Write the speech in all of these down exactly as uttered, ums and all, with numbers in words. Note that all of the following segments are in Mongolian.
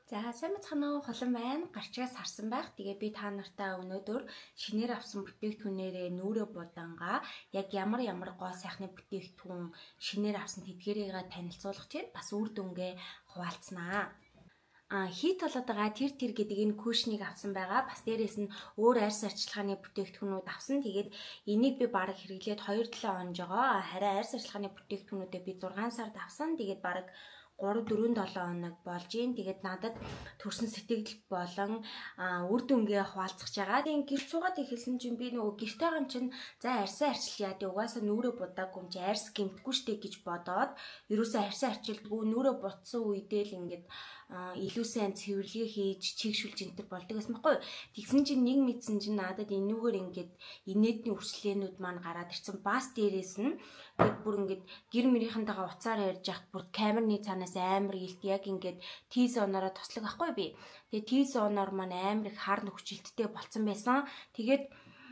За сайн мэцхан уу холон байна. Гарчгаас харсан байх. Тэгээ би та нартай өнөөдөр шинээр авсан бүтээгдэхүүнээрээ нүүрэ будангаа яг ямар ямар гоо сайхны бүтээгдэхүүн шинээр авсан тэдгээрийгээ танилцуулах чинь бас үр дүнгээ хуваалцнаа. А хит болоод байгаа тэр тэр гэдэг энэ кушнийг авсан байгаа. Бас дээрээс нь өөр арьс арчилгааны бүтээгдэхүүнүүд авсан. Тэгээд энийг би баг хэрэглээд хоёр долоо онжогоо. Харин арьс арчилгааны бүтээгдэхүүнүүдээ би зургаан сард авсан. Тэгээд баг три дөрвөн долоон хоног болж ийн. Тэгээд надад төрсэн сэтгэл болон үр дүнгээ хуваалцах байгаа. Тэгээд гэр цугаад ихэлсэн чинь би нөгөө гэртэй гам чинь за арьсаа арчил яа. Тэгээд угаасаа нүрэ будаагүй юм чи арьс гэмтгүй штэ гэж бодоод ерөөсөө арьсаа арчилдгүй нүрэ бутсан үедээ л ингээд илүү сайн цэвэрлэгээ хийж чигшүүлж энтер болдог гэсэн байхгүй. Тэгсэн чинь нэг мэдсэн чинь надад энүүгээр ингээд инээдний үрчлээнүүд маань гараад ирсэн. Бас дээрээс нь тэгээд бүр ингээд гэр мөрийнхэнтэйгээ уцаар ярьж яхад бүр камерны цаанаас амар илт яг ингээд T зоноороо тослог байхгүй би. Тэгээд T зоноор маань амар их хар нөхцөлттэй болцсон байсан. Тэгээд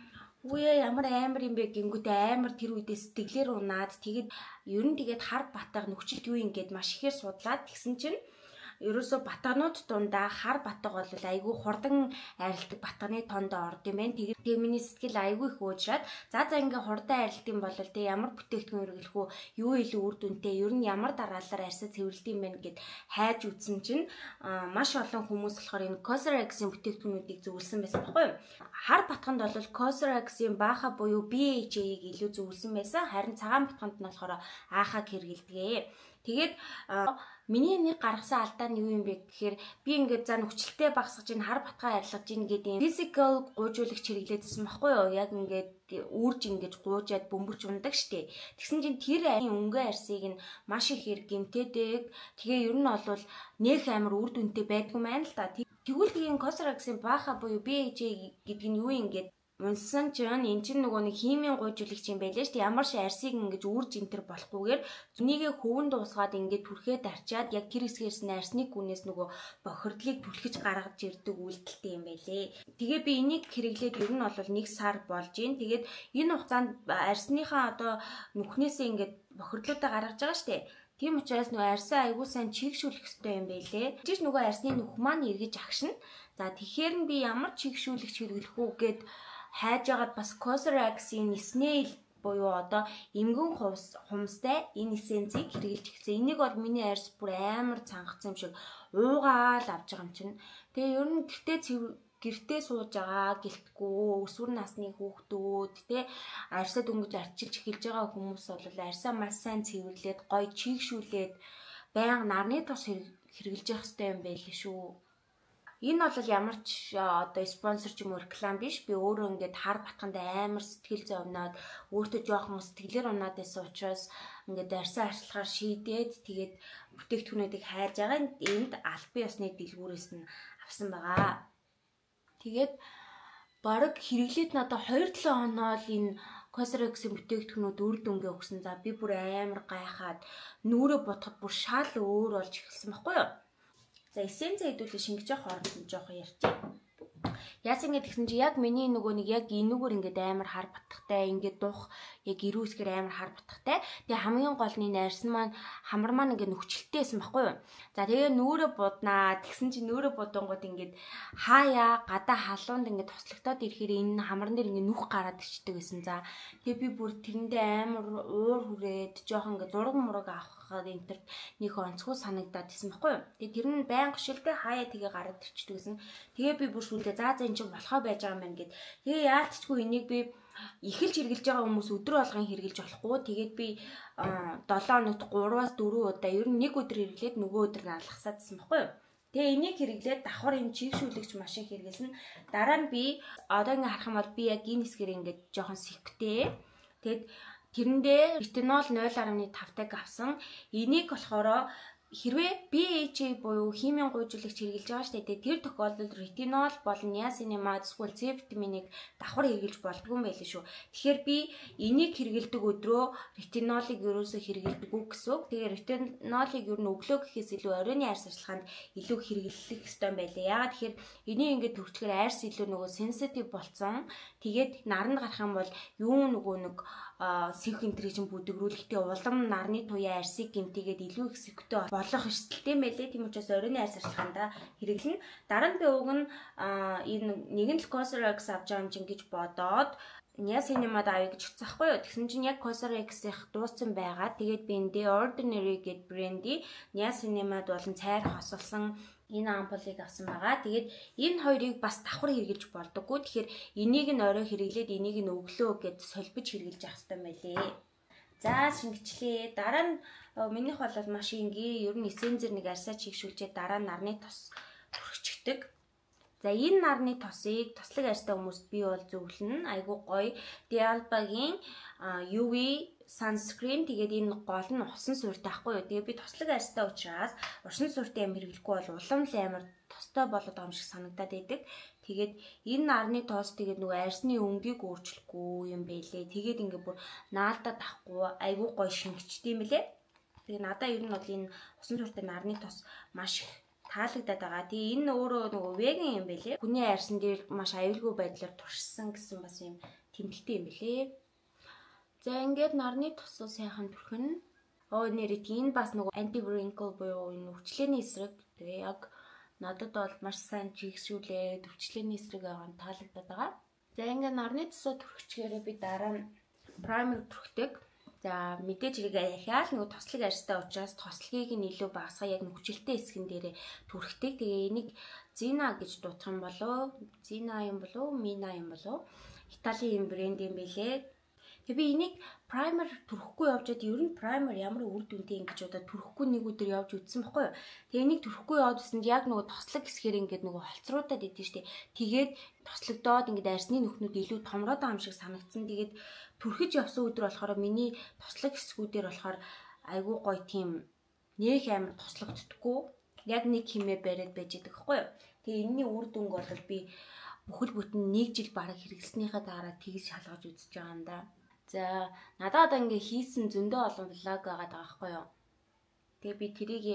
үе ямар амар юм бэ гингүүтээ амар тэр үедээ сэтгэлээр унаад тэгээд ер нь тэгээд хар батаг нөхцөлт юу ингээд маш ихээр судлаад тэгсэн чинь ерөөсө батганууд дундаа хар батг бол айгүй хурдан арилдаг батганы тоонд орд юм байна. Тэгээд тэгээ миний сэтгэл айгүй их уужраад за за ингээ хурдан арилт юм бол тэгээ ямар бүтээгдэхүүн хэрэглэх үү, юу илүү үр дүнтэй, ер нь ямар дараалалаар арьсаа цэвэрлэдэг юм бэ гэд хайж үзсэн чинь маш олон хүмүүс болохоор энэ Cosrx-ийн бүтээгдэхүүнүүдийг зөвлөсөн байсан байхгүй юу? Хар батганд бол Cosrx-ийн бааха буюу би эйч эй-ийг илүү зөвлөсөн байсан. Харин цагаан батганд нь болохоор аахаг хэрэглэдэг. Тэгээд миний нэг гаргасан алдаа нь юу юм бэ гэхээр би ингээд за нөхцөлтэй багсгаж ин хар батгаа арилгаж ин гэдэг physical гуйжуулагч хэрэглээдсэн байхгүй юу? Яг ингээд үрж ингэж гуйжаад бөмбөрч ундаг штэ. Тэгсэн чинь тэр арын өнгөө арсыг нь маш их хэрэг гэмтээдэг. Тэгээ ер нь бол нөх амар үр дүнтэй байдгүй маань л та. Тэгвэл тийм Cosrx-ийн бааха буюу би эйч эй гэдэг нь юу юм гээд унсан чинь эн чинь нөгөө нэг химийн гуйжуулагч юм байлээ шүү дээ. Ямар ч арсыг ингэж үрж энтер болохгүйгээр зүнийгээ хөвөн дуусгаад ингэж түрхээд арчаад яг тэр хэсгээс нь арсны гүнээс нөгөө бохирдлыг түлхэж гаргаж ирдэг үйлдэлтэй юм байлээ. Тэгээ би энийг хэрэглээд ер нь бол нэг сар болж гин. Тэгээд энэ хугацаанд арсныхаа одоо нүхнээсээ ингэж бохирдлуудаа гаргаж байгаа шүү дээ. Тийм учраас нөгөө арсаа айгуу сайн чигшүүлэх хэрэгтэй юм байлээ. Жиж нөгөө арсны нүх маань эргэж агшина. За тэгэхээр нь би ямар чигшүүлэгч хэрэглэх үү гэд хайж агаад бас Cosrx-ийн Snail буюу одоо эмгэн хумстай энэ эссенцийг хэрэглэж гисэн. Энийг бол миний арьс бүр амар цангацсан юм шиг уугаал авч байгаа юм чинь. Тэгээ ер нь гэртээ гэртээ сууж байгаа гэлтгүү өсвөр насны хүүхдүүд те арьсаа дөнгөж арчилж эхэлж байгаа хүмүүс бол арьсаа маш сайн цэвэрлээд гоё чигшүүлээд байнга нарны тос хэрэглэж явах хэрэгтэй юм байл шүү. Энэ бол ямар ч одоо спонсор ч юм уу реклам биш. Би өөрөө ингээд хар батганд амар сэтгэл зовноод өөртөө жоохон сэтгэлээр унаад байсан учраас ингээд арьсаа арчилгаар шийдээд тэгээд бүтээгдэхүүнүүдийг хайж байгаа. Энд албан ёсны дэлгүүрээс нь авсан байгаа. Тэгээд бараг хэрэглээд надад хоёр долоо хоноо л энэ Cosrx-ийн бүтээгдэхүүнүүд үр дүнгээ өгсөн. За би бүр амар гайхаад нүрэ бодоход бүр шал өөр болж эхэлсэн байхгүй юу? За эссенцээ хэдүүлээ шингэж явах хооронд нь жоохон ярьчих. Яасан ингэ тэгсэн чи яг миний нөгөө нэг яг энүүгээр ингээд амар хар батхтай ингээд дух яг ирүүсгэр амар хар батхтай. Тэгээ хамгийн гол нь арьс маань хамар маань ингээд нөхцөлтэйсэн байхгүй юу? За тэгээ нүүрэ буднаа тэгсэн чи нүүрэ будангууд ингээд хаяа гадаа халуунд ингээд тослогдоод ирэхээр энэ хамарн дээр ингээд нүх гараад ичдэг гэсэн. За тэгээ би бүр тэрэндээ амар уур хүрээд жоохон ингээд зураг мураг авах энтер нэг онцгой санагдаад исэн байхгүй юу? Тэгээ тэр нь байнга шилдэ хаяа тэгээ гараад ирчдэг гэсэн. Тэгээ би бүр шүлдээ за за энэ чинь болохоо байж байгаа юм байна гэд. Тэгээ яалтчгүй энийг би эхэлж хэрглэж байгаа хүмүүс өдрө болгон хэрглэж болохгүй. Тэгээд би долоо хоногт гураваас дөрвөн удаа ер нь нэг өдөр хэрглээд нөгөө өдөр нь алгасаадсэн байхгүй юу? Тэгээ энийг хэрэглээд давхар энэ чигшүүлэгч маш их хэрэглэсэн. Дараа нь би одоо ингээ харах юм бол би яг энэ хэсгээр ингээд жоохон сивхтэй. Тэгэд тэрэндээ ретинол нуль фаصلة пять-ыг авсан. Энийг болохоор хэрвээ би эйч эй буюу химийн гуйжуулагч хэрэглэж байгаа шүү дээ. Тэр тохиолдолд ретинол болон niacinamide эсвэл C витаминыг давхар хэрэглэж болдгүй юм байлээ шүү. Тэгэхээр би энийг хэрэглэдэг өдрөө ретинолыг ерөөсөө хэрэглэдэг үг гэсэн үг. Тэгээ ретинолыг ер нь өглөө гэхээс илүү оройн арьс арчилгаанд илүү хэрэглэх ёстой юм байлээ. Яагаад тэгэхээр энийг ингээд төвчгээр арьс илүү нөгөө sensitive болцсон. Тэгээд наранд гарах юм бол юу нөгөө нэг сивх интрижин бүдгрүүлэхдээ улам нарны туяа арсыг гэмтийгээд илүү их сивхтэй болох эрсдэлтэй мэлээ. Тийм учраас оройн арс арчилгаанда хэрэглэн. Дараа нь би уг нь энэ нэгэн л Cosrx авч байгаа юм чинь гэж бодоод Niacinamide авъя гэж хэлсэн байхгүй юу. Тэгсэн чинь яг Cosrx-ийнх дууссан байгаа. Тэгээд би энэ The Ordinary гэд бренди Niacinamide болон цайр хосолсон энэ ампулыг авсан байгаа. Тэгээд энэ хоёрыг бас давхар хэрэглэж болдоггүй. Тэгэхээр энийг нь орой хэрэглээд энийг нь өглөө гэд солбож хэрэглэж явах хэрэгтэй мэлээ. За шингэчлээ. Дараа нь минийх бол маш энгийн. Ер нь эссензер нэг арсаа чигшүүлжээ. Дараа нь нарны тос түрхчихдэг. За энэ нарны тосыг тослог арьстай хүмүүст би бол зөвлөнө. Айгуу гоё. Dialba-гийн ю ви sunscreen тэгээд энэ гол нь усан суурьтай ахгүй юу. Тэгээд би тослог арьстай учраас усан суурьтай юм хэрэглэхгүй бол улам л амар тостой болоод байгаа юм шиг санагдаад байдаг. Тэгээд энэ нарны тос тэгээд нөгөө арьсны өнгийг өөрчлөхгүй юм байлээ. Тэгээд ингээ бүр наалдаад тахгүй айгуу гоё шингэчтэй юм лээ. Тэгээд надаа ер нь бол энэ усан суурьтай нарны тос маш их таалагдаад байгаа. Тэгээ энэ өөрөө нөгөө веган юм байлээ. Хүний арьсан дээр маш аюулгүй байдлаар туршсан гэсэн бас юм тэмдэлтэй юм байлээ. За ингээд нарны тосоо сайхан түрхэн. Оо нэрээ энэ бас нөгөө anti wrinkle буюу энэ өвчлөөний эсрэг. Тэгээ яг надад бол маш сайн чигшүүлээд өвчлөөний эсрэг байгаа нь таалагдаад байгаа. За ингээд нарны тосоо түрхчихээрээ би дараа нь primer түрхдэг. За мэдээж хэрэг ахаал нөгөө тослог арьстай учраас тослогийг нь илүү багасгаа яг хүчилтэй хэсгэн дээрээ түрхдэг. Тэгээ энийг Zina гэж дуудах юм болов? Zina юм болов? Mina юм болов? Италийн брэнд юм билээ. Тэгээ би энийг primer түрхэхгүй явжгаад ер нь primer ямар үр дүнтэй ингэж удаа түрхэхгүй нэг өдөр явж үзсэн байхгүй юу. Тэгээ энийг түрхэхгүй яваад үзсэнд яг нөгөө тослог хэсгээр ингээд нөгөө холцруудад идэв штэ. Тэгээд тослогдоод ингээд арьсны нүхнүүд илүү томроод байгаа юм шиг санагдсан. Тэгээд түрхэж явсан өдөр болохоор миний тослог хэсгүүдээр болохоор айгүй гоё тийм нэх амар тослогддоггүй. Яг нэг химээ бариад байж байгаа байхгүй юу. Тэгээ энэний үр дүнг бол би бүхэл бүтэн нэг жил бараг хэрэглэснийхаа дараа тэгж шалгаж үзэж байгаа юм да. За надад одоо ингээ хийсэн зөндөө олон влог байгаа байхгүй юу. Тэгээ би тэрийг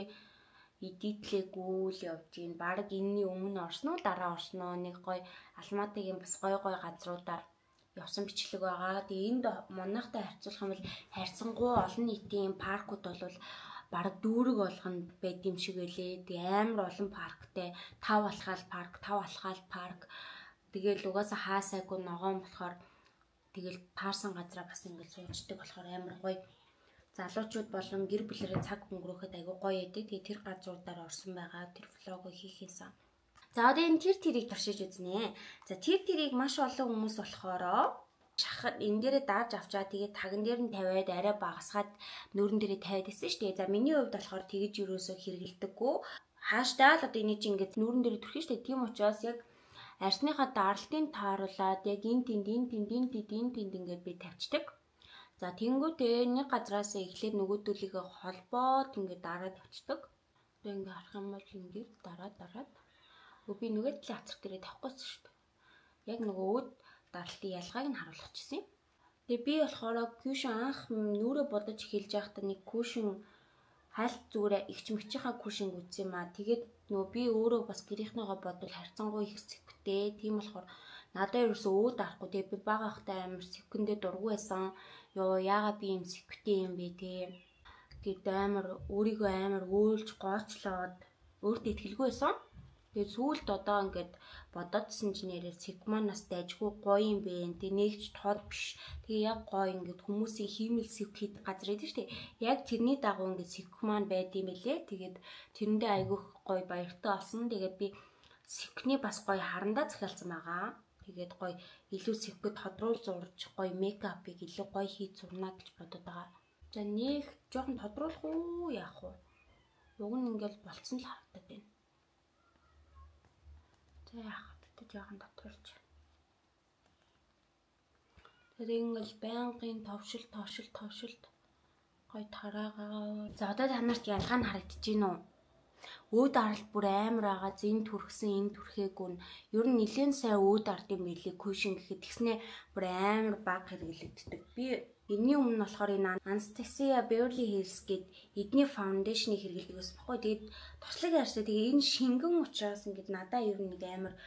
эдитлээгүй л явж гин. Бараг энэний өмнө орсон уу дараа орсон уу нэг гоё алматыгийн бас гоё гоё газруудаар явсан бичлэг байгаа. Тэгээ энд манайхтай харьцуулах юм бол хайрцангуй олон нийтийн паркууд бол бараг дүүрэг болгонд байд юм шиг байлээ. Тэгээ амар олон парктай тав алхаал парк, тав алхаал парк. Тэгээл угаасаа хаасайгүй ногоон болохоор тэгэл таарсан газараа бас ингэж суучдаг болохоор амар гоё. Залуучууд болон гэр бүлэрээ цаг өнгөрөөхэд айгүй гоё эдэг. Тэгээ тэр газруудаар орсон байгаа. Тэр влогоо хийхээсэн. За одоо энэ тэр тэрийг туршиж үзнэ. За тэр тэрийг маш олон хүмүүс болохоор шахаад энэ дээрээ дааж авчаа тэгээ таган дээр нь тавиад арай багасгаад нүүрэн дээрээ тавиад байсан шүү дээ. За миний хувьд болохоор тэгэж юусоо хэрэгэлдэггүй. Хааштай л одоо энийг чинь ингэж нүүрэн дээрээ түрхэж шүү дээ. Тийм учраас яг арсныхаа даралтын тааруулаад яг энэ тэнд энэ тэнд энэ тэнд энэ тэнд ингээд би тавьчихдаг. За тэнгүүтээ нэг газраас эхлээд нөгөөдөлийгөө холбоод ингээд дараа тавьчихдаг. Одоо ингээд харах юм бол ингээд дараа дараад би нөгөө талын хацар дээрээ тавихгүйсэн шүү дээ. Яг нөгөө өөд даралтын ялгааг нь харуулах гэсэн юм. Тэгээ би болохоор кушн анх нүрэ бодож эхэлж байхдаа нэг кушн хайлт зүгээр игч мэгчийнхаа кушинг үзсэн юм аа. Тэгээд нөгөө би өөрөө бас гэрийнхнийгаа бодвол харьцангуй их сэвхтэй. Тийм болохоор надад ерөөсөө өөд арахгүй. Тэгээ би бага ахтай амар сэвхэндээ дургүй байсан. Йоо яагаад би юм сэвхтэй юм бэ те. Тэгээд амар өөрийгөө амар өөлж гоочлоод өөртөө итгэлгүй байсан. Тэгээд сүүлд одоо ингээд бодоодсэн чинь нэрээ Sigma-наас дайжгүй гоё юм бэ. Тэгээ нэгч тод биш. Тэгээ яг гоё ингээд хүмүүсийн хиймэл сэвх хийх газар идэв штэ. Яг тэрний дагуу ингээд Sigma байд юм элэ. Тэгээд тэрэндээ айгүйх гоё баяртай олсон. Тэгээд би сэвхний бас гоё харандаа захиалсан байгаа. Тэгээд гоё илүү сэвхэд тодруул зурж гоё мейкапыг илүү гоё хийж зурна гэж бодоод байгаа. За нэг жоохон тодруулах уу яах вэ? Уг нь ингээд болцсон л харагдаад байна. За яах вэ? Жоохон доторч. Тэгээд ингээл байнгын товшил товшил товшилт гоё тараагаа. За одоо та нарт ялгаа нь харагдаж байна уу? Өөд аралт бүр амар байгаа. Зин түрхсэн, энэ түрхээгүй нь. Ер нь нэлээд сайн өөд ард юм билий кушин гэхэд тэгснээ бүр амар баг хэрэглэгддэг. Би энэний өмнө болохоор энэ Anastasia Beverly Hills гээд эдний фаундейшнийг хэрэглэдэг байсан байхгүй. Тэгээд тослог ярьсаа тэгээ энэ шингэн учраас ингээд надаа ер нь нэг амар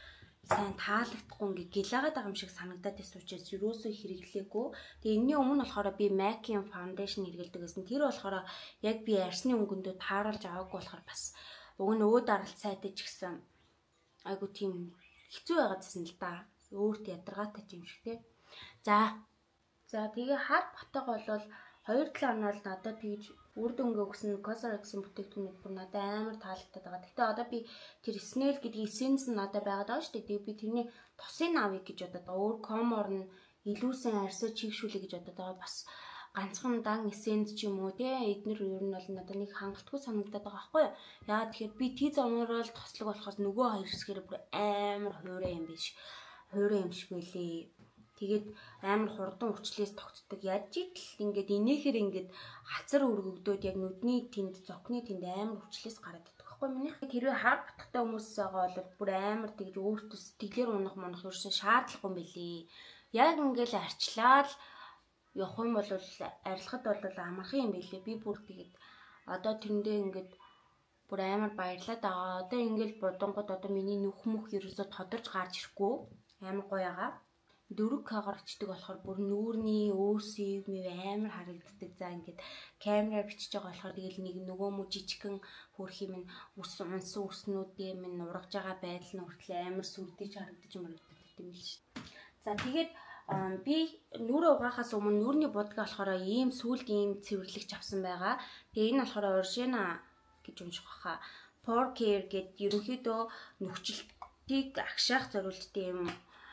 сайн таалагдахгүй ингээ гэлаагаад байгаа юм шиг санагдаад байсан учраас юусоо хэрэглээгүй. Тэгээ энэний өмнө болохоор би MAC-ийн foundation хэрэглэдэг гэсэн. Тэр болохоор яг би арсны өнгөндөө тааруулж аваагүй болохоор бас уг нь өөд аралт сайтай ч гэсэн айгу тийм хэцүү байгаад байсан л да. Өөрт ядаргаатай юм шиг тий. За. За тэгээ хар батга болвол хоёр талаа оноо л надад тэгж үр дүнгээ өгсөн Cosrx-ийн бүтээгдэхүүнүүд бүр надад амар таалагдаад байгаа. Гэхдээ одоо би тэр Snell гэдэг эссенс нь надад байгаад байгаа шүү дээ. Тэгээ би тэрний тусыг авъя гэж бодоод байгаа. Өөр комор нь илүү сайн арьсаа чигшүүлэе гэж бодоод байгаа. Бас ганцхан дан эссенс ч юм уу те эднэр ер нь бол надад нэг хангалтгүй санагдаад байгаа байхгүй юу. Яагаад тэгэхээр би T замрал тослог болохоос нөгөө хоёр хэсгээр бүр амар хуурай юм биш. Хуурай юм шиг байлээ. Тэгээд амар хурдан өвчлээс тогтдог. Яаж итл ингээд инээхэр ингээд хацар өргөгдөөд яг нүдний тэнд зокны тэнд амар өвчлээс гараад идэх байхгүй минийх. Тэрвээ хар батгтай хүмүүс байгаа бол бүр амар тэгж өөртөө сэтгэлээр унах монох ерөөсөө шаардлагагүй юм билий. Яг ингээд арчлаад явах юм бол арилахад бол амархан юм билий. Би бүр тэгээд одоо тэрэндээ ингээд бүр амар баярлаад байгаа. Одоо ингээд бодонгод одоо миний нүх мөх ерөөсөө тодорж гарч ирэхгүй. Амар гоё байгаа. Дөрөв К-гаар очдөг болохоор бүр нүүрний өөсийг мэв амар харагддаг. За ингээд камераар бичиж байгаа болохоор тэгэл нэг нөгөө мө жижигхэн хөрх юм ус унсан өснүүдээ минь ургаж байгаа байдал нь хүртэл амар сүрдэж харагдаж марагддаг юм л шүү. За тэгээд би нүрээ угаахаас өмнө нүрний будгаа болохоор ийм сүлд ийм цэвэрлэгч авсан байгаа. Тэгээ энэ болохоор Origina гэж унших баха. Pore Care гэдэг ерөнхийдөө нөхцөлтийг агшаах зорилттой юм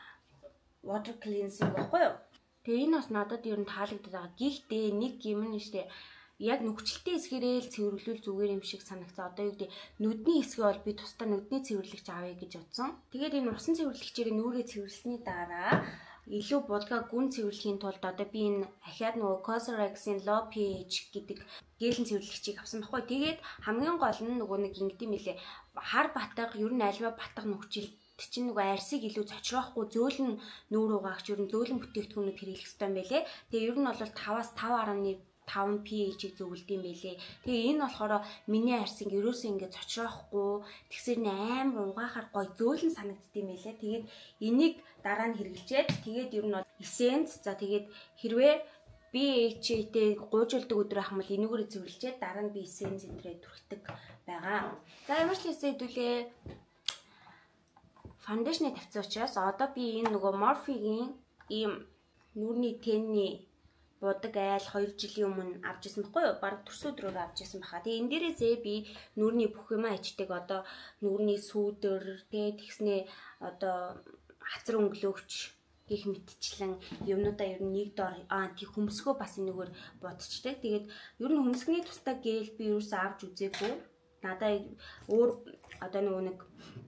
water cleansing баггүй юу. Тэгээ энэ бас надад ер нь таалагддаг байгаа. Гэхдээ нэг юм нь штэ яг нөхцөлтийн хэсгээрээ л цэвэрлүүл зүгээр юм шиг санагцаа. Одоо юу гэдэг нүдний хэсгээ бол би тусдаа нүдний цэвэрлэгч авъя гэж бодсон. Тэгээд энэ усан цэвэрлэгчээр нүрээ цэвэрлсэний дараа илүү будгаа гүн цэвэрлэхийн тулд одоо би энэ ахиад нөгөө Cosrx-ийн Low pH гэдэг гээлэн цэвэрлэгчийг авсан баггүй. Тэгээд хамгийн гол нь нөгөө нэг ингэдэм билээ. Хар батга ер нь альва батга нөхцөл чинь нөгөө арьсыг илүү зочроохгүй зөөлөн нүүр угаагч ер нь зөөлөн бүтээгдэхүүнүүд хэрэглэх хэрэгтэй юм байлээ. Тэгээ ер нь бол таваас таван гаруй таван pH-ийг зөвлөдөм байлээ. Тэгээ энэ болохоор миний арьсыг ерөөсөө ингэ зочроохгүй тэгсэр нэ амар угаахаар гой зөөлөн санагддсан байлээ. Тэгээд энийг дараа нь хэрэглэжээд тэгээд ер нь бол эссенс за тэгээд хэрвээ pH-тэй гуйжулдаг өдөр ахмал энүүгээр зөвлөжээд дараа нь би эссенс энтрээ түрхдэг байгаа. За ямар ч хэсэг хэдүүлээ фаундашны тавьсан учраас одоо би энэ нөгөө Morphe-гийн ийм нүрний тэнний будаг айл хоёр жилийн өмнө авч ирсэн байхгүй юу? Бараг төрс өдрөөр авч ирсэн баха. Тэгээ энэ дээрээсээ би нүрний бүх юм ичдэг одоо нүрний сүүдэр тэгээ тэгснээ одоо хацар өнгөлөөгч гэх мэтчлэн юмнуудаа ер нь нэг дор аа тий хөмсгөө бас энэгээр бодчихдаг. Тэгээд ер нь хөмсгний тусдаа гээл би ерөөсөө авч үзээгүй. Надаа өөр одоо нөгөө нэг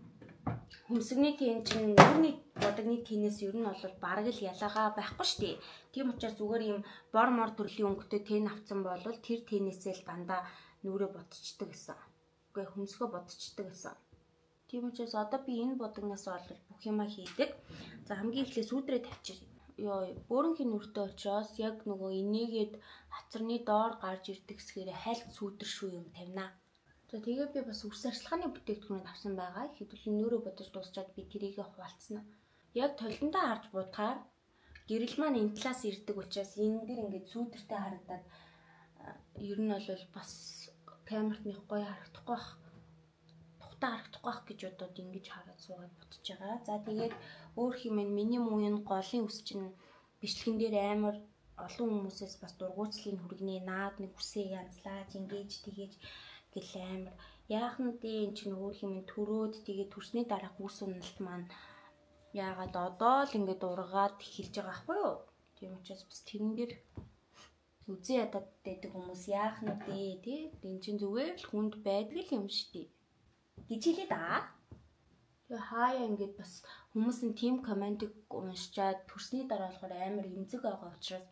хөмсгний тэн чинь нүрний бодогны тэнээс ер нь бол бараг л ялаагаа байхгүй шүү дээ. Тийм учраас зүгээр юм бор мор төрлийн өнгөтэй тэн авсан бол тэр тэнээсээ л дандаа нүрээ бодчихдаг гэсэн. Үгүй хөмсгөө бодчихдаг гэсэн. Тийм учраас одоо би энэ бодогнаас бол бүх юма хийдэг. За хамгийн эхлээ сүүдрээ тавьчих. Йоо бөөрөнхийн нүртэй учраас яг нөгөө энийгээд хацарны доор гарч ирдэг гэсгээр хальт сүүдэр шүү юм тавина. За тэгээ би бас үс арчилгааны бүтээгдэхүүнүүд авсан байгаа. Хэдүүлэн нүрээ бодож дуусчаад би тэрийг хуваалцсан. Яг толдондоо харж будахаар гэрэл маань энэ талаас ирдэг учраас энэ дэр ингээд сүүдэртэй харагдаад ер нь бол бас камерт нэг гоё харагдахгүй бах. Тухтай харагдахгүй бах гэж бодоод ингэж хараад суугаад бодож байгаа. За тэгээд өөр хэмээн миний мууийн голын үс чинь бичлэгэн дээр амар олон хүмүүсээс бас дургуутслын хүргний наад нэг үсээ янзлаад ингэж тэгэж гэл амар яахан дээ эн чинь өөр хэмээн төрөөд тэгээд төрсний дараах үс уналт маань яагаад одоо л ингээд ургаад эхэлж байгаа байхгүй юу? Тийм учраас бас тэрэн дээр үзэн ядаад байдаг хүмүүс яахан дээ тий энэ чинь зүгээр л хүнд байдаг юм шүү дээ гэж хэлээ да. Тэгээ хаяа ингээд бас хүмүүс нь тим комментиг уншчаад төрсний дараа болохоор амар эмзэг байгаа учраас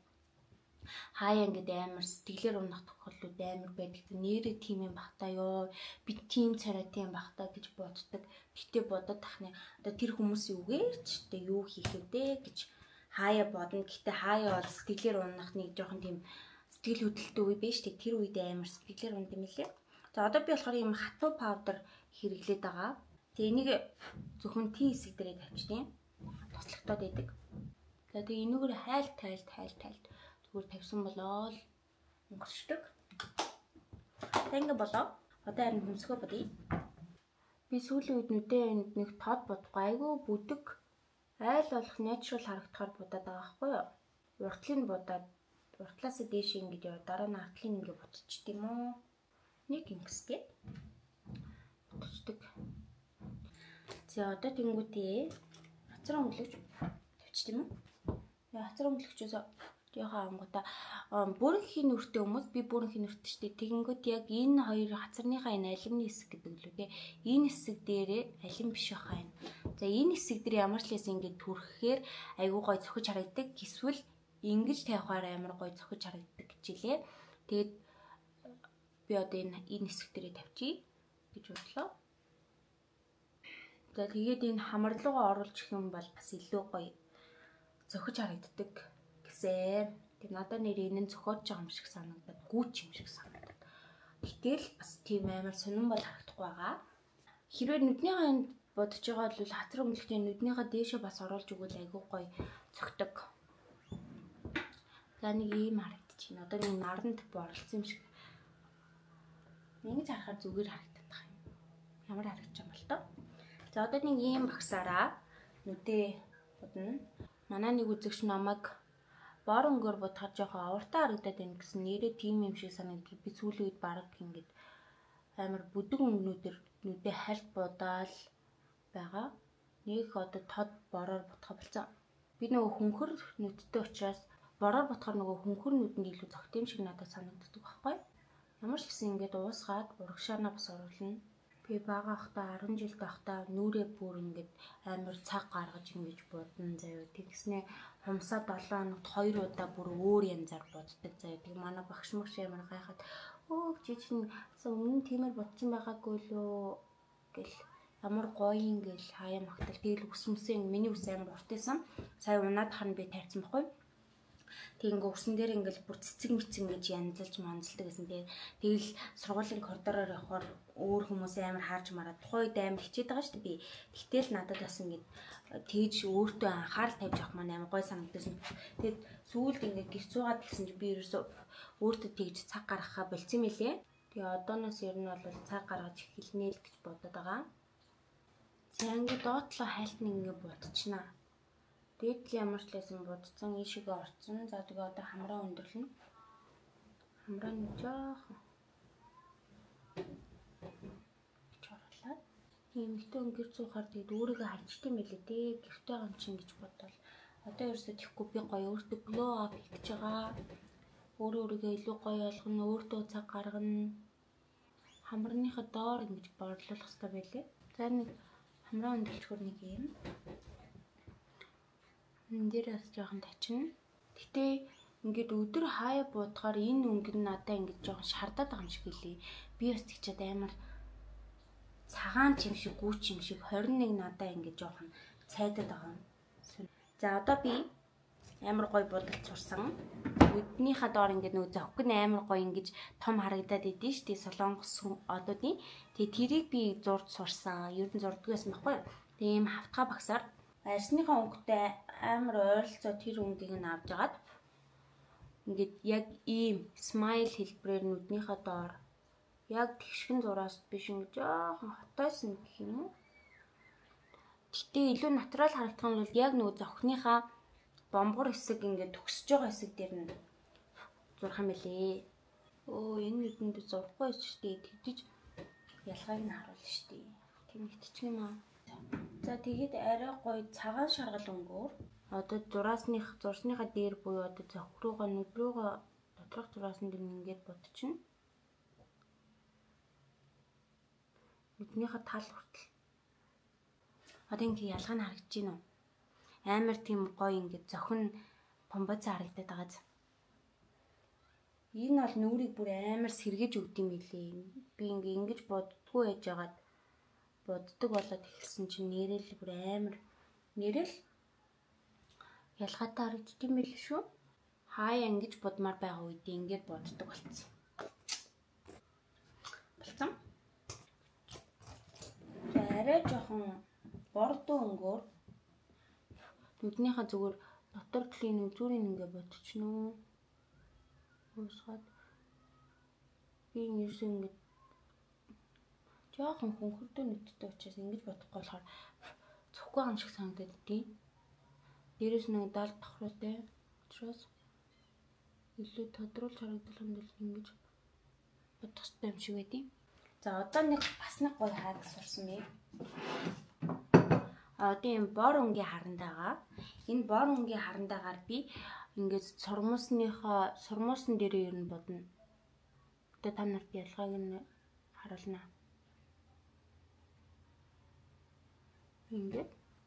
хаяа ингээд амар сэтгэлээр унах тохиолдлууд амар байдаг. Нэрээ тийм юм бахта ёо би тийм царайтай юм бахта гэж боддог. Гэтэ бодоод тахны одоо тэр хүмүүсийн үгээрч тэ юу хийх вэ гэж хаяа бодно. Гэтэ хаяа бол сэтгэлээр унах нэг жоохон тийм сэтгэл хөдлөлтөө үе биш тэг тэр үед амар сэтгэлээр унд юм лээ. За одоо би болохоор юм хатуу паудер хэрэглээд байгаа. Тэгээ энийг зөвхөн T хэсэг дээрээ тавьчихъя. Тослогтоод байдаг. За тэгээ энүүгээр хайлт хайлт хайлт хайлт зүгээр тавьсан болоо л өнгөрчдөг. За ингэ болоо. Одоо харин хөмсгөө бодъё. Би сүүлийн үед нүдээ энд нэг тод бодохгүй айгүй бүдэг айл болох natural харагдахаар будаад байгаа байхгүй юу? Уртлыг будаад уртлаасаа дээш ингэж яваа дараа нь артлыг ингэ бутчих тийм үү? Нэг ингэсгээд бутчихдаг. За одоо тэнгуүтээ хацар өнгөлөгч тавьчих тийм үү? Яа хацар өнгөлөгчөөс жоохон ангуудаа бүрэнхийн нүртэй хүмүүс би бүрэнхийн нүртэй шүү дээ. Тэгэнгүүт яг энэ хоёр хацарныхаа энэ алимны хэсэг гэдэг лүү те. Энэ хэсэг дээрээ алим биш байхаа юм. За энэ хэсэг дээр ямар ч лээс ингэ түрхэхээр айгуу гой цохиж харагддаг. Эсвэл ингэж тавихаар амар гой цохиж харагддаг гэжээ. Тэгээд би одоо энэ энэ хэсэг дээрээ тавьчих гэж бодлоо. За тэгээд энэ хамар руугаа оруулж их юм бол бас илүү гоё зөхөж харагддаг гэсэн. Тэг надад нэр энэ нь зөхөж байгаа юм шиг санагдаад гүүч юм шиг санагдаад. Гэтэл бас тийм амар сонирн бол харагдахгүй байгаа. Хэрвээ нүднийхээ энд бодож байгаа бол хатар өнгөлөгчийн нүднийхээ дээшээ бас оруулж өгвөл айгүй гоё зөхдөг. За нэг ийм харагдчихна. Одоо нэг наранд борлцсон юм шиг. Ингэж харахаар зүгээр харагдаад байгаа юм. Ямар харагдаж байгаа юм бол тоо. За одоо нэг ийм багсаараа нүдээ бодно. Манай нэг үзэгч намайг бор өнгөөр бодоход жоохон авартаа харагдаад байна гэсэн нэрээ тийм юм шиг санагдав. Би сүүлийн үед бараг ингэж амар бүдэг өнгөнүүдээр нүдээ хальт будаал байгаа. Нэг одоо тод бороор бодох болсон. Би нөгөө хүнхэр нүдтэй учраас бороор бодохоор нөгөө хүнхэр нүдэнд илүү зөгт юм шиг надад санагддаг байхгүй. Ямар ч гэсэн ингэж уусгаад урагшаанаа бас оруулна. Би бага ахта арван жил байхдаа нүрээ бүр ингэж амар цаг гаргаж ингэж бодно заяа. Тэгснээ хумсаа долоо хоногт хоёр удаа бүр өөр янзаар боддог заяа. Тэг манай багш мөгш амар гайхаад өө жижиг өмнө тиймэр бодсон байгаагүй лөө гэл ямар гоё ингээл хаяа магтал тэгэл өсмөсөө миний ус амар урт байсан. Сая унаад хань би тавьсан байхгүй. Тэг ингээ урсан дээр ингээл бүр цэцэг мэцэг ингэж янзалж манзалдаг гэсэн. Тэгэл сургуулийн коридороор явхаар өөр хүмүүс амар харж мараад тухайн үед амар хичээд байгаа шүү дээ би. Гэтэл надад бас ингээд тэгж өөртөө анхаарал тавьж авах маань амар гой санагдсан. Тэгэд сүүлд ингээд гэрч суугаад гэсэн чи би ерөөсөө өөртөө тэгж цаг гаргахаа болцсон юм лээ. Тэгээ одооноос ер нь бол цаг гаргаж эхэлнэ л гэж бодоод байгаа. За ингээд доотлоо хайлтны ингээд бодчихнаа. Дээд л ямар ч лсэн будцсан ийшээгээ орцсон. За тэгээ одоо хамраа өндөрлөн. Хамраа нь жоохон чорлаад. Нэмэгтэй өнгөр цуухаар тэгээд өөрийгөө харчдсан мэлээ дээ. Гэртээ гам чин гэж бодвол одоо ерөөсөө тэхгүй би гоё өөртөө glow up хийж байгаа. Өөрөө өөрийгөө илүү гоё болгоно, өөртөө цаг гаргана. Хамрааныхаа доор ингэж борлуулах хэрэгтэй байлээ. За нэг хамраа өндөрлөхөр нэг юм. Энд дээр бас жоохон тачна. Гэтэ ингээд өдөр хаяа буудахаар энэ өнгө нь надаа ингээд жоохон шардаад байгаа юм шиг хэлээ. Би бас тэгчээд амар цагаан ч юм шиг гүүч юм шиг двадцать one надаа ингээд жоохон цайдаад байгаа юм. За одоо би амар гоё будалд сурсан. Нүднийхаа доор ингээд нөгөө зовх нь амар гоё ингэж том харагдаад идэв шүү дээ солонгос одуудын. Тэгээ тэрийг би зурд сурсан. Ер нь зурдгаас байхгүй. Тэгээ ийм хавтгай багсаар арсныхаа өнгөтэй амар ойролцоо тэр өнгийг нь авч агаад ингээд яг ийм смайл хэлбэрээр нүднийхээ доор яг тэгшгэн зураас биш ингээд жоохон хотойсон гэх юм уу. Гэтэ илүү натурал харагдах нь бол яг нөгөө зохныхаа бомбор хэсэг ингээд төгсөж байгаа хэсэг дээр нь зурх юм билээ. Өө энэ нүдэнд зурхгүй шүү дээ. Тэгдэж ялгааг нь харуулна шүү дээ. Тийм итчих юм аа. За тэгээд арай гоё цагаан шаргал өнгөөр одоо зураасных зурсныхаа дээр буюу одоо зохих руугаа нүд рүүгээ доторх зураасан дээр ингээд бодчихно. Нүднийхээ тал хүртэл. Одоо ингээд ялгаа нь харагдаж байна уу? Амар тийм гоё ингээд зохин бомбоц харагдаад байгаа. Энэ бол нүрийг бүр амар сэргэж өгд юм билээ. Би ингээд ингэж боддгоо яж агаад боддог болоод эхэлсэн чинь нэрэл бүр амар нэрэл ялгаатай харагддаг юм байл шүү. Хаяа ингэж бодмаар байгаа үед ингэж боддог болцсон. Болцсон. арай жоохон бордоо өнгөөр нүднийхээ зүгээр дотор талын үзүүрийг ингээ бодчихно уу. Уусгаад би ерөөсөө ингээ жоохон хөнхөрдөө нүдтэй учраас ингэж бодохгүй болохоор цохгүй юм шиг санагдаад идэв. Дээрээс нэг далд давхраатай учраас илүү тодруулж харагдах юм бол ингэж бодох хэрэгтэй юм шиг байдیں۔ За одоо нэг бас нэг гоё хайг сурсан бэ. А одоо энэ бор өнгийн харандаага. Энэ бор өнгийн харандаагаар би ингээд сурмуусныхоо сурмуусан дээрээ ер нь бодно. Одоо та нарт ялгааг нь харуулна. Ингээд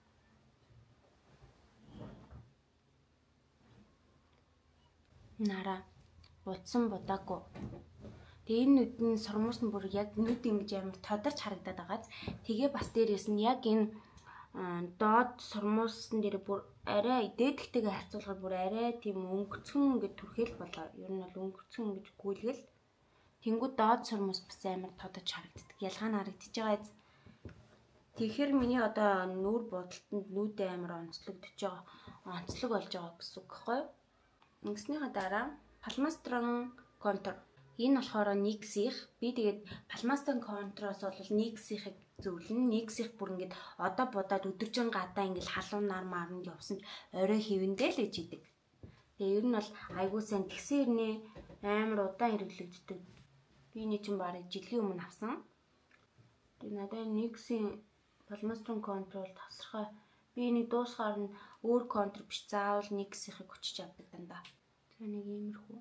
нара утсан будаагүй. Тэгээ энэ нүд нь сурмуус нь бүр яг нүд ингэж амар тодорч харагдаад байгааз. Тэгээ бас дээрээс нь яг энэ доод сурмуусан дээр бүр арай дээдхтэйгээ харьцуулахад бүр арай тийм өнгөцгөн ингэж түрхэл болоо. Ер нь бол өнгөцгөн ингэж гүйлгэл. Тэнгүүд доод сурмуус бас амар тодорч харагддаг. Ялгаа нь харагдчихж байгаа. Тэгэхээр миний одоо нүүр бодолтод нүдээ амар онцлогдож байгаа. Онцлог болж байгаа гэсэн үг гэхгүй юу? Ингэснийхаа дараа палмастрон контур. Энэ болохоор никсих. Би тэгээд палмастрон контуроос бол никсихыг зөвлөн. Никсих бүр ингээд одоо будаад өдөржин гадаа ингээд халуунаар марнд явсан орой хэвэндээ л гэж идэг. Тэгээ ер нь бол айгуу сайн тэгсэн ирнэ амар удаан хэрэглэгддэг. Би энэ чинь барыг жилийн өмнө авсан. Тэгээ надад никсийн палмастрон контур тасархай. Би энийг дуусгаар нь өөр контур биш заавал никсихыг хүчиж авдаг дандаа. Тэгээ нэг иймэрхүү.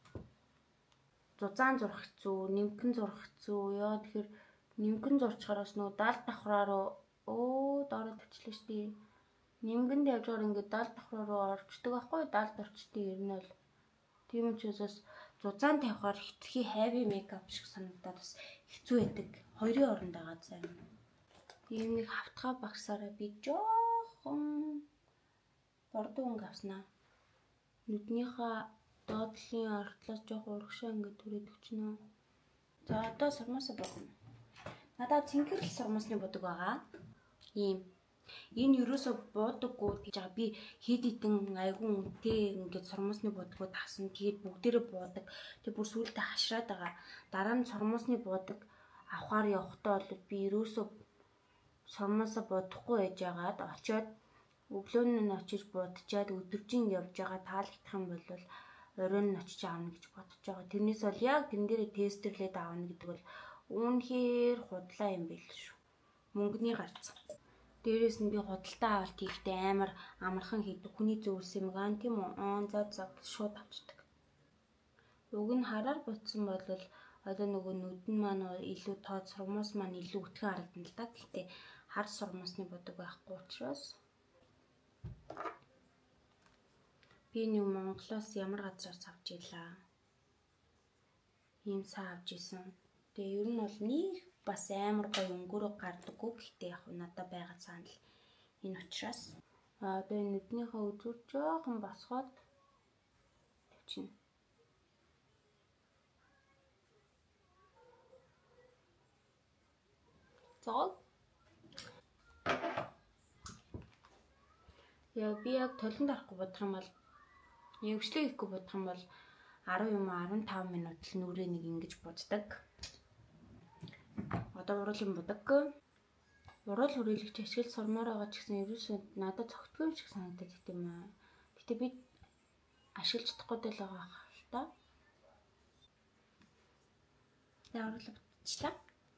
Зузаан зурх хэцүү, нимгэн зурх хэцүү. Яа тэгэхээр нимгэн зурчхараас нөгөө далд давхраа руу өө доороо тавьчлаа шүү дээ. Нимгэнд явж байгаа ингээд далд давхраа руу орчдөг байхгүй далд орчдөг ер нь бол. Тийм учраас зузаан тавихаар хитрхи хайви мейкап шиг санагдаад бас хэцүү байдаг. Хоёрын оронд байгаа зам. Ийм нэг хавтгай багсаараа би жоохон бордоо өнгө авснаа. Нүднийхээ доотлын артлаас жоохон урагшаа ингээд түрээд өчнөө. За одоо сурмуусаа бодно. Надад цэнхэрл сурмуусны будаг байгаа. Ийм. Энэ юусоо буудаггүй гэж байгаа. Би хэд хэдэн айгүй үнэтэй ингээд сурмуусны будагууд авсан. Тэгээд бүгдээрээ буудаг. Тэгээд бүр сүултээ хашраад байгаа. Дараа нь сурмуусны будаг авахаар явахдаа бол би юусоо сурмуусаа бодохгүй байж байгаад очиод өглөөн нь очиж будчаад өдөржин явж байгаа таалагдах юм бол оройн нь очиж аавна гэж бодож байгаа. Тэрнээс бол яг тэн дээрээ тестэрлээд аавна гэдэг бол үнэхээр худлаа юм байл шүү. Мөнгөний гарц. Дээрээс нь би худалдаа авалт хийхдээ амар амархан хийдэг. Хүний зөвлөсөн юм ган тийм үү? Аа за за шууд авчдаг. Уг нь хараар бутсан бол одоо нөгөө нүдэн маань илүү тод сурмуус маань илүү өтгөн харагдана л да. Гэхдээ хар сурмуусны будаг байхгүй учраас би нэг Монголоос ямар газраас авч ийлаа. Ийм саа авч исэн. Тэгээ ер нь бол нэг бас амар гоё өнгөрөө гардаггүй. Гэхдээ яг надад байгаа санал энэ учраас аа одоо нүднийхээ үзүүр жоохон босгоод тавьчихна. Зоо. Яа би яг толонд арахгүй бодох юм бол явжлыг ихгүй бодох юм бол арав юм арван тав минут л нүрээ нэг ингэж буддаг. Одоо уруулын будаг. Урал хүрээлэгч ашиглаж сурмаар байгаа ч гэсэн ерөөсөө надад цогтгүй юм шиг санагдаад байт юм аа. Гэтэ би ашиглаж чадахгүй л байгаа л та. За уруулаа бутчихлаа.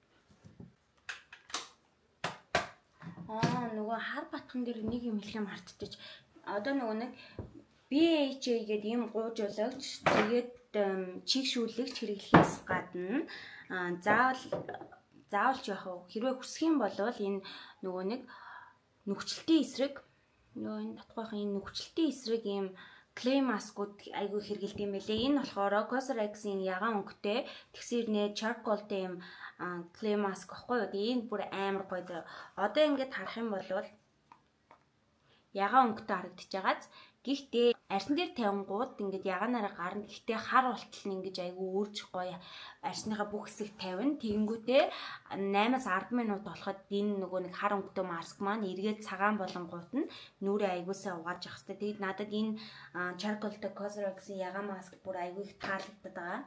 Аа нөгөө хар батхан дээр нэг юм хэлэм хартчих. Одоо нөгөө нэг би эйч эй гэдэг юм гуужуулагч тэгээд чигшүүлэгч хэрэглэхээс гадна заавал заавалч яах вэ? Хэрвээ хүсэх юм бол энэ нөгөө нэг нүгчлэлтийн эсрэг нөгөө энэ татгүйхан энэ нүгчлэлтийн эсрэг ийм клей маскууд айгүй хэрэгэлдэг юм байлээ. Энэ болохоор Cosrx-ийн ягаан өнгөтэй тэгсэрнээ charcoal-тэй юм клей маск баггүй юу? Энэ бүр амар гоё. Одоо ингээд харах юм бол ягаан өнгөтэй харагдаж байгааз Гэхдээ арьсан дээр тавингууд ингээд ягаанаараа гарна. Гэхдээ хар болтол нь ингэж айгүй өөрч гоё арьсныхаа бүх хэсэг тавина. Тэгэнгүүтээ наймаас ард минут болоход энэ нөгөө нэг хар өнгөтэй маск маань эргээд цагаан болонгууд нь нүрээ айгуусаа угааж явах хэрэгтэй. Тэгэд надад энэ Charcoal de Cosrx-ийн ягаан маск бүр айгүй их таалагддаг байгаа.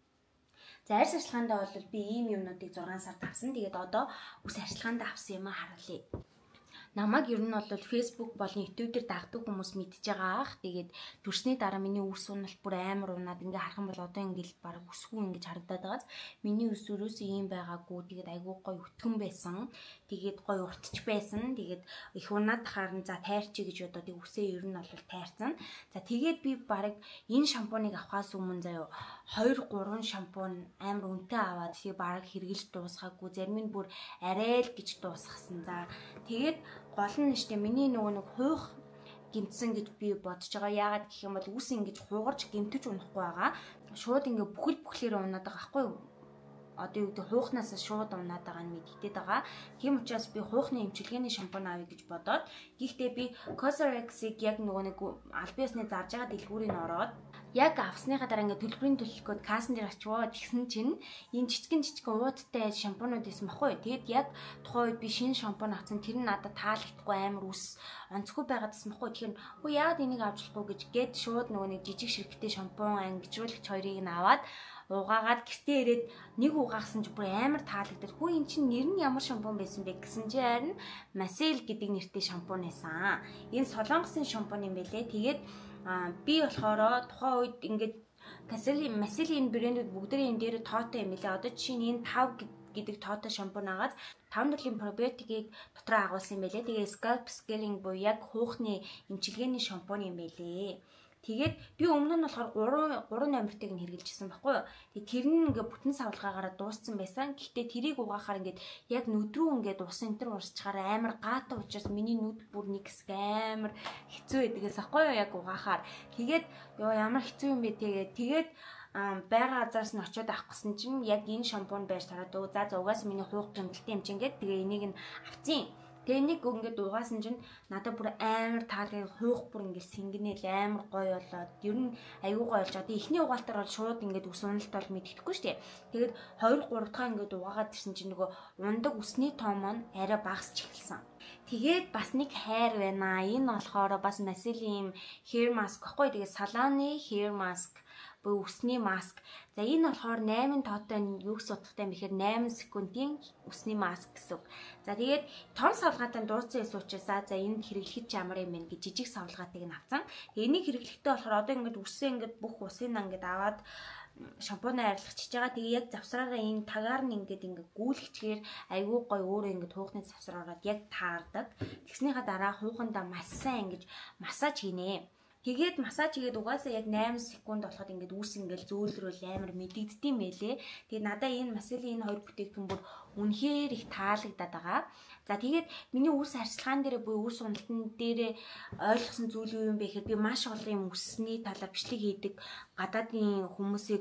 За арьс арчилгаандаа бол би ийм юмнуудыг зургаан сард авсан. Тэгээд одоо ус арчилгаандаа авсан юм харуулъя. Намайг ер нь бол Facebook болон YouTube дээр дагдаг хүмүүс мэдж байгаа ах. Тэгээд төрсний дараа миний үс унал бүр амар унаад ингээ харах юм бол одоо ингээл баг үсгүй ингэж харагдаад байгааз. Миний үс өрөөсөө ийм байгаагүй. Тэгээд айгүй гоё өтгөн байсан. Тэгээд гоё уртч байсан. Тэгээд их унаад харан за тайрчи гэж бодоод тэг үсээ ер нь бол тайрцсан. За тэгээд би баг энэ шампуныг авахаас өмнө заяо хоёр гурван шампунь амар үнэтэй аваад тэгээд баг хэрглэж дуусгаагүй. Зарим нь бүр арай л гэж дуусгасан. За тэгээд гол нь штэ миний нөгөө нэг хуйх гимтсэн гэж би бодож байгаа. Яагаад гэх юм бол үс ингэж хугарч гимтэж унахгүй байгаа. Шууд ингээ бүхэл бүхлээр унаад байгаа байхгүй юу? Одоо юу гэдэг хуухнаас шууд унаад байгаа нь мэдэгдээд байгаа. Тийм учраас би хуухны эмчилгээний шампунь авъя гэж бодоод гэхдээ би Cosrx-ийг яг нөгөө нэг аль биесны зарж байгаа дэлгүүрийг ороод яг авсныхаа дараа ингээ төлбөрийн төлөлгөөд кассан дээр очивоо тэгсэн чинь энэ жижигэн жижигэн ууттай шампунууд байсан баггүй. Тэгэд яг тухайн үед би шинэ шампунь авсан. Тэр нь надад таалагдахгүй амар ус онцгүй байгаадсан баггүй. Тэгэхээр хөө яагаад энийг авч болохгүй гэж гээд шууд нөгөө нэг жижиг ширхтээ шампунь ангижруулагч хоёрыг нь аваад угаагаад гэртээ ирээд нэг угаасан ч бүр амар таалагдав. Хөө эн чинь нэр нь ямар шампунь байсан бэ гэсэн чинь харин Massel гэдэг нэртэй шампунь байсан. Энэ солонгосын шампунь юм байлээ. Тэгээд би болохоор тухайн үед ингээд Massel-ийн брэндүүд бүгдээ энэ дээр тоотой юм билээ. Одоо жишээ нь энэ тав гэдэг тоотой шампунь агаад таван төрлийн пробиотикийг дотроо агуулсан юм байлээ. Тэгээ scalp scaling буюу яг хуухны эмчилгээний шампунь юм байлээ. Тэгээд би өмнө нь болохоор гурван номертыг нь хэрглэжсэн байхгүй юу. Тэгээд тэр нь ингээ бүтэн савлгаагаараа дууссан байсан. Гэхдээ тэрийг угаахаар ингээд яг нүд рүү ингээд ус энтер урсчаар амар гаатаа учраас миний нүд бүр нэг хэсэг амар хэцүү байдгээс байхгүй юу яг угаахаар. Тэгээд ёо ямар хэцүү юм бэ тэгээд тэгээд байга газараас нь очиод авах гэсэн чинь яг энэ шампунь байж тараад өө за за угаас миний хуух гэмтэлтэй юм чинь гээд тэгээ энийг нь авцیں۔ Тэгээ нэг ингээд угаасан чинь надад бүр амар таалаг хуух бүр ингээд сэнгэнэл амар гоё болоод ер нь аюу гоё болж байгаа. Тэгээ эхний угаалтаар бол шууд ингээд ус уналт бол мэддэхгүй шүү дээ. Тэгээд хоёр гурав дахь ингээд угаагаад ирсэн чинь нөгөө ундаг усны тоон маань арай багасч эхэлсэн. Тэгээд бас нэг хайр байна. Энэ болохоор бас Massel-ийн hair mask баггүй. Тэгээд Salon-ы hair mask буюу усны маск. За энэ болохоор найман тоотой юу гэсэн утгатай юм бэхээр найман секундын усны маск гэсэн. За тэгээд том савлгаатай дууцсан учраас за энэ хэрэглэхэд ч ямар юм бэ гэж жижиг савлгаатыг нь авсан. Энийг хэрэглэхдээ болохоор одоо ингээд үсээ ингээд бүх усыг ингээд аваад шампунаа арилгачиж байгаа. Тэгээ яг завсраараа энэ тагаар нь ингээд ингээд гүйлгчгээр айгүй гой өөрөө ингээд хуухны завсар ороод яг таардаг. Тэгснийхаа дараа хуухандаа маш сайн ингээд массаж хийнэ. Тэгээд массаж хийгээд угаасаа яг восемь секунд болоход ингээд үүс ингээд зөөлрөөл амар мэдэгддэм байлээ. Тэгээд надаа энэ Massel-ийн энэ хоёр бүтээгдэхүүн бүр үнэхээр их таалагдаад байгаа. За тэгээд миний үс арчилгаан дээр буюу үс уналтан дээр ойлгосон зүйл юу юм бэ гэхээр би маш олон юм үсний талаар бичлэг хийдэг гадаадын хүмүүсийг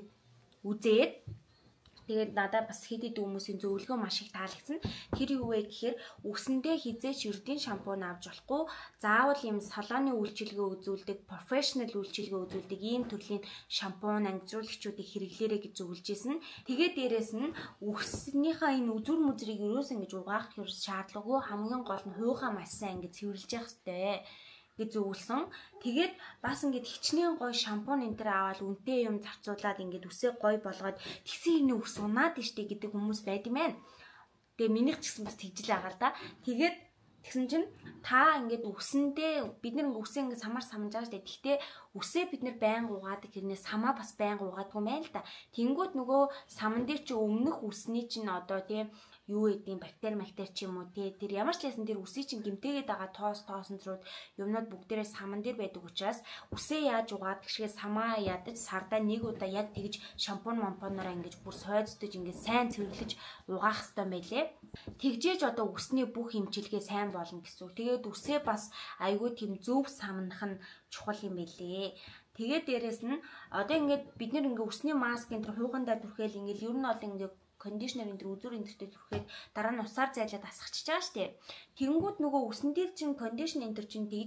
үзээд тэгээд надад бас хэд хэд хүмүүсийн зөвлөгөө маш их таалагдсан. Тэр юу вэ гэхээр үсэндээ хизээч ердийн шампунь авч болохгүй. Заавал юм салооны үйлчилгээ үзүүлдэг, professional үйлчилгээ үзүүлдэг ийм төрлийн шампунь ангижуулагчдыг хэрэглээрэй гэж зөвлөж ийсэн. Тэгээд дээрэс нь үснийхаа энэ үзүр мүзрийг ерөөс ингэж угаах ерөөс шаардлагагүй. Хамгийн гол нь хуухаа маш сайн ингэж цэвэрлж явах хэрэгтэй гэж зөвлөсөн. Тэгээд бас ингээд хичнээн гоё шампунь энэ төр аваад үнэтэй юм зарцуулаад ингээд үсээ гоё болгоод тэгсэн энэ үс унаад штэ гэдэг хүмүүс байд юм байна. Тэгээ минийх ч гэсэн бас тэгжил байгаа л да. Тэгээд тэгсэн чинь та ингээд үсэндээ бид нэг үсээ ингээд самар самж байгаа штэ. Гэхдээ үсээ бид нэр байнга угаадаг хэрнээ самаа бас байнга угаадгүй юм байна л да. Тэнгүүд нөгөө саман дээр чи өмнөх үсний чинь одоо тийм юу гэдгийг бактери мактери ч юм уу тий тэр ямар ч лсэн тэр үсий чинь гимтээгээд байгаа тоос тоосонцрууд юмнууд бүгдээрээ саман дээр байдаг учраас үсээ яаж угаадаг шигээ самаа ядаж сардаа нэг удаа яг тэгж шампунь мампоноор ингэж бүр сойддож ингэ сайн цэвэрлэж угаах хэрэгтэй байлээ. Тэгжээж одоо үсний бүх эмчилгээ сайн болно гэсэн үг. Тэгээд үсээ бас айгүй тийм зөв самнах нь чухал юм байлээ. Тэгээд дээрэс нь одоо ингээд бид нэр ингээ үсний маск энэ төр хуухандаа түрхэл ингээл ер нь бол ингээ кондишнер энэ төр үзүр энэ төртэй түрхээд дараа нь усаар зайлаад асгахчихж байгаа штэ. Тэнгүүд нөгөө үсэн дээр чинь кондишн энэ төр чинь дээж тогтох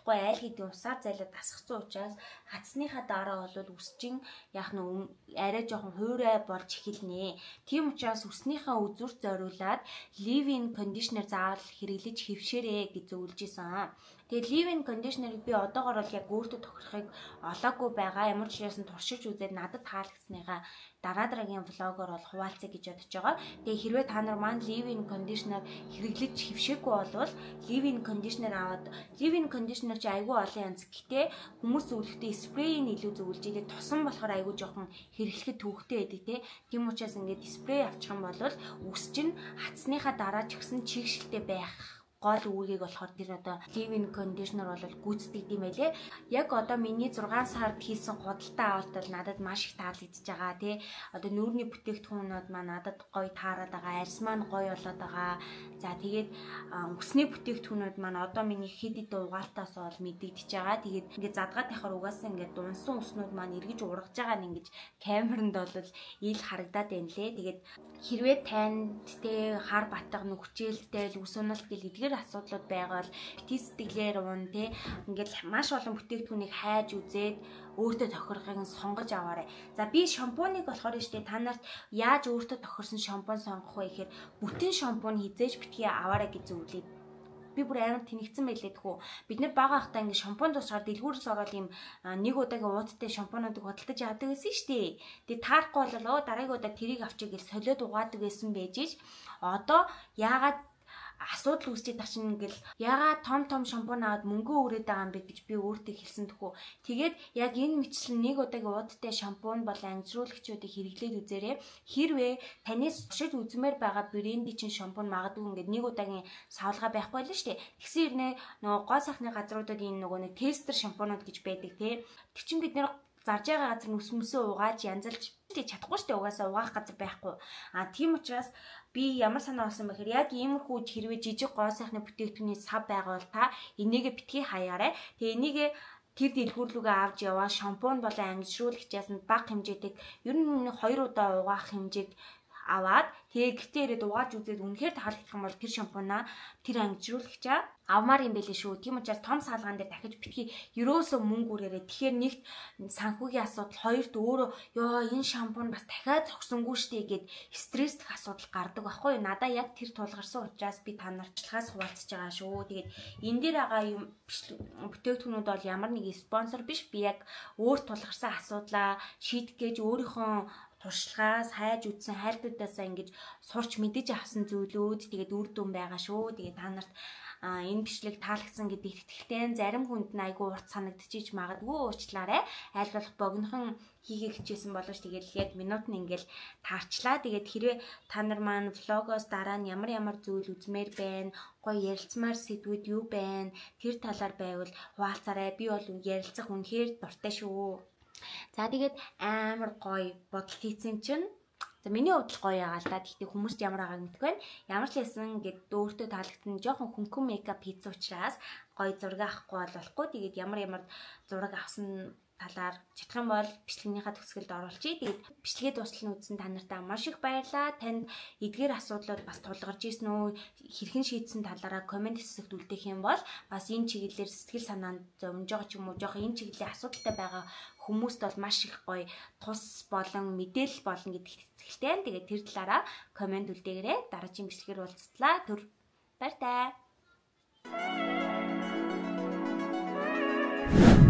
чадахгүй айл хэдийн усаар зайлаад тасгацсан учраас хацсныхаа дараа бол үсчин яг нь арай жоохон хуурай болж эхэлнэ. Тийм учраас үснийхээ үзүүрт зориулаад leave-in conditioner заавал хэрэглэж хэвшээрэй гэж зөвлөж исэн. Тэгээд leave-in conditioner-ыг би одоогоор бол яг өөртөө тохирохыг олоогүй байгаа. Ямар ч байсан туршиж үзээд надад таалагдсныгаа дараа дараагийн влогоор бол хуваалцъя гэж бодож байгаа. Тэгээ хэрвээ та нар маань leave-in conditioner хэрэглэж хэвшээгүй болвол leave-in conditioner аваад leave-in conditioner чи айгүй олон янз. Гэтэ хүмүүс зөвлөхдөө спрейг илүү зөвлөж идэг. Тосон болохоор айгүй жоохон хэрэглэхэд төвөгтэй байдаг те. Тийм учраас ингээд спрей авчих юм бол үс чинь хацсныхаа дараа ч гэсэн чигшилтэй байх гол үүргийг болохоор тэр одоо leave-in conditioner бол гүйцэтгэдэг юм байлээ. Яг одоо миний зургаан сард хийсэн худалдаа авалт бол надад маш их таалагдж байгаа тий. Одоо нүүрний бүтээгдэхүүнүүд маань надад гоё таарад байгаа, арьс маань гоё болоод байгаа. За тэгээд үсний бүтээгдэхүүнүүд маань одоо миний хэд хэд угаалтаас бол мэдэгдэж байгаа. Тэгээд ингээд задгаад яхаар угаасаа ингээд дунсан үснүүд маань эргэж ургаж байгаа нь ингээд камеранд бол ил харагдаад байна лээ. Тэгээд хэрвээ танд те хар батга нүхчээлтэй үс уналт гэл эдгээр асуудлууд байгаа бол бити сэтгэлээр уун те ингээд маш олон бүтээгдэхүүнийг хайж үзээд өөртөө тохирохыг сонгож аваарай. За би шампуныг болохоор штэ та нарт яаж өөртөө тохирсон шампунь сонгох вэ гэхээр бүтэн шампунь хизээж битгий аваарай гэж зөвлөе. Би бүр амар тэнэгцэн байлээ тхүү. Бид нэр бага ахтаа ингээ шампунь дуусгаар дэлгүүрээс ороод юм нэг удаагийн уудтай шампунуудыг худалдаж яадаг гэсэн штэ. Тэгээ таарахгүй болоо дараагийн удаа тэрийг авчиг гэж солиод угаадаг байсан байж ич. Одоо яагаад асуудал үүсчихэд тачин ингээл ягаад том том шампунь аваад мөнгө өрөөд байгаа юм бэ гэж би өөртөө хэлсэн тхүү. Тэгээд яг энэ мэтчлэн нэг удаагийн уудтай шампунь бол ангижруулагчдыг хэрэглээд үзээрэй. Хэрвээ танаас туршиж үзмээр байгаа брендийн чинь шампунь магадгүй ингээд нэг удаагийн савлгаа байхгүй л шүү дээ. Тэгсэн хэрнээ нөгөө гоо сайхны газруудад энэ нөгөө нэг тестер шампунууд гэж байдаг тий. Тэг чин бид нэр зарж байгаа газар нүс мүсөө угааж янзалж чадахгүй шүү дээ. Угаасаа угаах газар байхгүй. А тийм учраас би ямар санаа болсон бэхээр яг иймэрхүү хэрвээ жижиг гоо сайхны бүтээгдэхүүний сав байгаа бол та энийгээ битгий хаяарай. Тэгээ энийгээ тэр дэлгүүрлүүгээ авч яваа шампунь болон ангижруулагчаас нь бага хэмжээтэй ер нь хоёр удаа угаах хэмжээг аваад тэгээ гэртээ ирээд угааж үзээд үнэхээр таалагдах юм бол тэр шампунаа тэр ангижруулагчаа авмаар юм байлээ шүү. Тийм учраас том саалгаан дээр дахиж битгий ерөөсөө мөнгө үрээрээ. Тэгэхээр нэгт санхүүгийн асуудал, хоёрт өөрөө ёо энэ шампунь бас дахиад зогсонгүй штэ гэд стресстэх асуудал гардаг байхгүй юу? Надаа яг тэр тулгарсан учраас би та нарчлахаас хуваалцж байгаа шүү. Тэгээд энэ дээр байгаа юм бүтээгдэхүүнүүд бол ямар нэг спонсор биш. Би яг өөр тулгарсан асуудлаа шийдэх гэж өөрийнхөө туршлагаас хайж үтсэн хайлтуудаасаа ингэж сурч мэдэж авсан зүйлүүд тэгээд үр дүн байгаа шүү. Тэгээд та нарт а энэ бичлэг таалагдсан гэдэгт итгэлтэй зарим хүнд нь айгүй урт санагдчихж магадгүй уучлаарай. Аль болох богинохон хийгээ хичээсэн боловч тэгээд яг минут нь ингээл таарчлаа. Тэгээд хэрвээ та нар маань влогоос дараа нь ямар ямар зүйл үзмээр байна, гоё ярилцмаар сэдвүүд юу байна, тэр талаар байвал хуваалцаарай. Би бол ярилцах үнэхээр дуртай шүү. За тэгээд амар гоё бодолт хийсэн чинь за миний хувьд гоё яагаал та. Гэхдээ хүмүүст ямар байгааг мэдгүй байна. Ямар ч байсан гэд өөртөө таалагдсан жоохон хөнгөн мейкап хийсэн учраас гоё зураг авахгүй болохгүй. Тэгээд ямар ямар зураг авсан талаар чадах юм бол бичлэгнийхаа төгсгөлд оруулчих. Тэгээд бичлэгээ дуустал нь үзсэн та нартай маш их баярлалаа. Танд эдгээр асуудлууд бас тулгарч ирсэн үү? Хэрхэн шийдсэн талаараа комент хэсэгт үлдээх юм бол бас энэ чиглэлээр сэтгэл санаанд зовж байгаа ч юм уу, жоох энэ чиглэлийн асуудалтай байгаа хүмүүст бол маш их гоё тус болон мэдээлэл болно гэдэгт итгэлтэй байна. Тэгээд тэр талаараа комент үлдээгээрэй. Дараагийн бичлэгээр уулзтлаа. Түр баяртай.